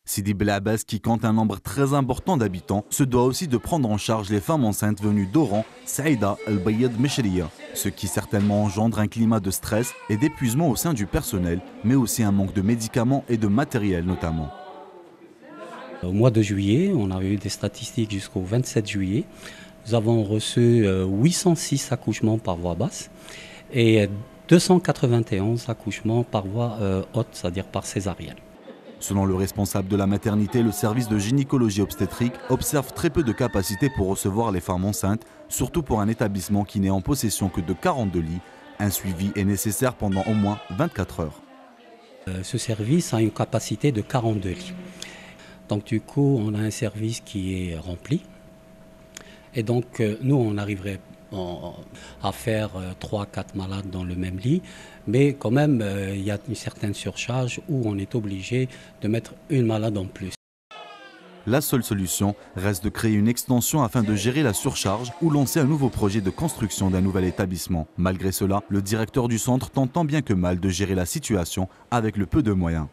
Sidi Belabès, qui compte un nombre très important d'habitants, se doit aussi de prendre en charge les femmes enceintes venues d'Oran, Saïda El-Bayed Meshriya, ce qui certainement engendre un climat de stress et d'épuisement au sein du personnel, mais aussi un manque de médicaments et de matériel notamment. Au mois de juillet, on avait eu des statistiques jusqu'au 27 juillet. Nous avons reçu 806 accouchements par voie basse et 291 accouchements par voie haute, c'est-à-dire par césarienne. Selon le responsable de la maternité, le service de gynécologie obstétrique observe très peu de capacité pour recevoir les femmes enceintes, surtout pour un établissement qui n'est en possession que de 42 lits. Un suivi est nécessaire pendant au moins 24 heures. Ce service a une capacité de 42 lits. Donc du coup, on a un service qui est rempli. Et donc nous, on arriverait à faire 3-4 malades dans le même lit, mais quand même, il y a une certaine surcharge où on est obligé de mettre une malade en plus. La seule solution reste de créer une extension afin de gérer la surcharge ou lancer un nouveau projet de construction d'un nouvel établissement. Malgré cela, le directeur du centre tente tant bien que mal de gérer la situation avec le peu de moyens.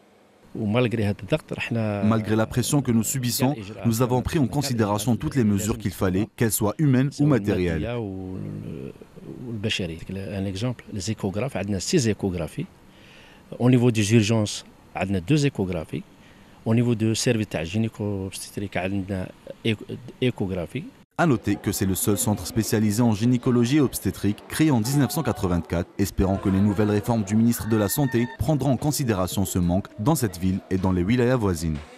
Malgré la pression que nous subissons, nous avons pris en considération toutes les mesures qu'il fallait, qu'elles soient humaines ou matérielles. Un exemple, les échographes, on a 6 échographies. Au niveau des urgences, on a 2 échographies. Au niveau du service gynéco-obstétrique, on a échographie. A noter que c'est le seul centre spécialisé en gynécologie et obstétrique créé en 1984, espérant que les nouvelles réformes du ministre de la Santé prendront en considération ce manque dans cette ville et dans les wilayas voisines.